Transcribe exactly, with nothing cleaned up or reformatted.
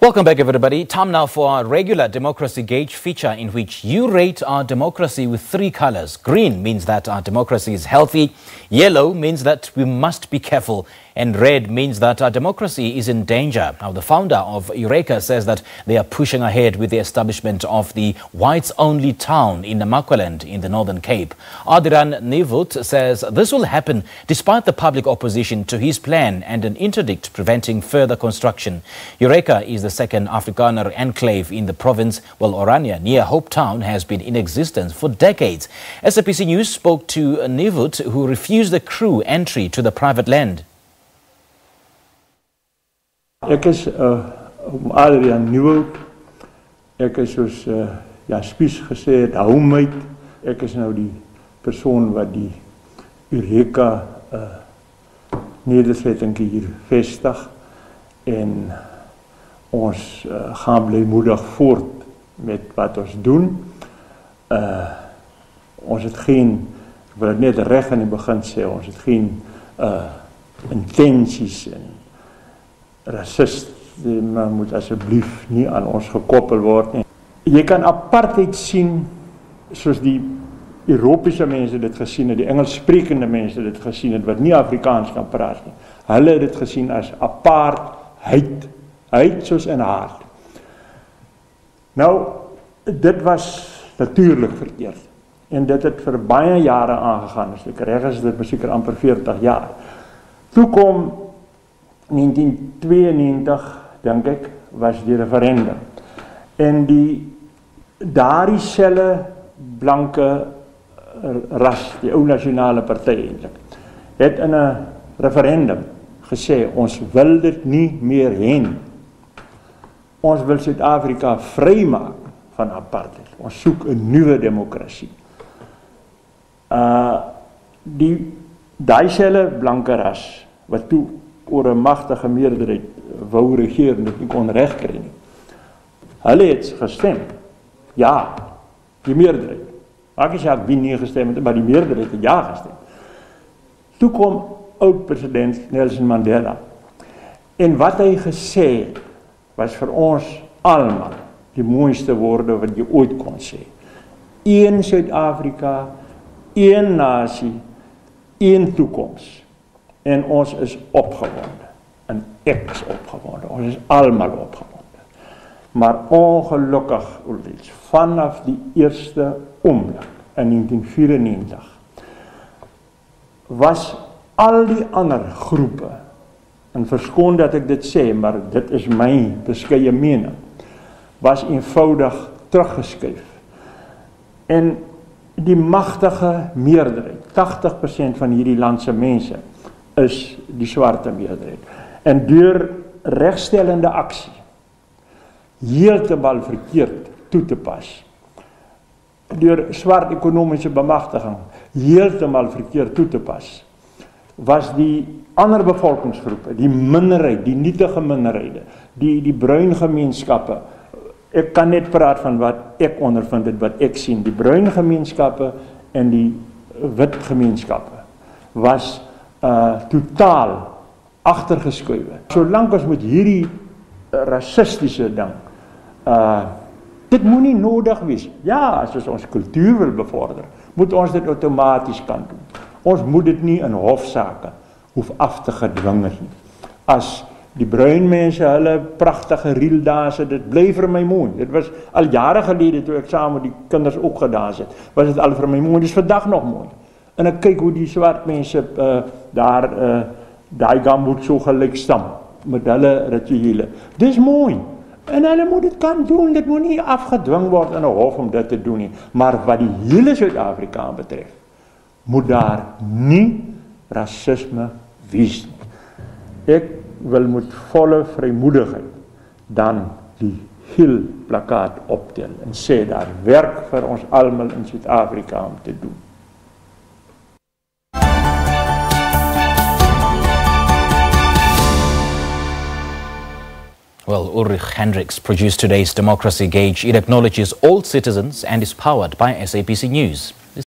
Welcome back, everybody. Time now for our regular Democracy Gauge feature in which you rate our democracy with three colors. Green means that our democracy is healthy, yellow means that we must be careful, and red means that our democracy is in danger. Now, the founder of Eureka says that they are pushing ahead with the establishment of the whites-only town in Namaqualand in the Northern Cape. Adrian Nivut says this will happen despite the public opposition to his plan and an interdict preventing further construction. Eureka is the second Afrikaner enclave in the province, while Orania, near Hope Town, has been in existence for decades. S A B C News spoke to Nivut, who refused the crew entry to the private land. Ek is uh, Adrian Nivut. Ek is soos uh, ja, Spies gesê het, hou my. Ek is nou die persoon wat die Eureka uh, nederzetting hier vestig, en ons uh, gaan blijmoedig voort met wat ons doen. Uh, ons het geen, ek wil het net recht in die begin sê, ons het geen uh, intenties en racisme moet asseblief nie aan ons gekoppel word nie. Jy kan apartheid sien soos die Europese mense dit gesien het, die Engels sprekende mense dit gesien het, wat nie Afrikaans kan praat nie. Hulle het dit gesien as apartheid, heid soos in haat. Nou, dit was natuurlijk verkeerd. En dit het vir baie jare aangegaan, as ek reg is, dit was seker amper veertig jaar. Toe kom negentien tweeënnegentig, dink ek, was die referendum. En die daardie selle blanke ras, die ou nasionale party eintlik, het in 'n referendum gesê, ons wil dit nie meer hê. Ons wil Suid-Afrika vrymaak van apartheid. Ons soek 'n nuwe demokrasie. Uh, die daai selle blanke ras, wat toe oor 'n magtige meerderheid wou regeer en dit nie kon regkry nie. Hulle het gestem. Ja, die meerderheid. Maak nie saak wie nie gestem het, maar die meerderheid het ja gestem. Toe kom oud-president Nelson Mandela. En wat hy gesê het, was vir ons almal die mooiste woorde wat jy ooit kon sê. Een Suid-Afrika, een nasie, een toekoms. En ons is opgewonde. En ek is opgewonde. Ons is almal opgewonde. Maar ongelukkig, Ulrich, vanaf die eerste oomblik in negentien vyierennegentig was al die ander groepe, en verskoon dat ek dit sê, maar dit is my beskeie mening, was eenvoudig teruggeskuif. En die magtige meerderheid, tagtig persent van hierdie landse mense, is die swarte meerderheid. En deur regstellende aksie heeltemal verkeerd toe te pas, deur swart ekonomiese bemagtiging heeltemal verkeerd toe te pas, was die ander bevolkingsgroepe, die minderheid, die nietige minderhede, die, die bruin gemeenskappe, ek kan net praat van wat ek ondervind het, wat ek sien, die bruin gemeenskappe en die wit gemeenskappe, was Uh, totaal agtergeskuiwe. Solank ons met hierdie uh, racistiese ding, uh, dit moet nie nodig wees. Ja, as ons ons kultuur wil bevorder, moet ons dit outomaties kan doen. Ons moet dit nie in hofsaake hoef af te gedwing nie. As die bruin mense hulle pragtige rieldanse, dit bly vir my mooi. Dit was al jare gelede toe ek saam met die kinders ook gedans het, was dit al vir my mooi. Dit is vandag nog mooi. En ek kyk hoe die swart mense uh, daar uh, daai gamboot so gelyk stam met hulle rituele. Dis mooi. En hulle moet dit kan doen. Dit moet nie afgedwing word in 'n hof om dit te doen nie. Maar wat die hele Suid-Afrika betref, moet daar nie rasisme wees nie. Ek wil met volle vrymoedigheid dan die heel plakkaat optel en sê daar werk vir ons almal in Suid-Afrika om te doen. Well, Ulrich Hendricks produced today's Democracy Gauge. It acknowledges all citizens and is powered by S A B C News.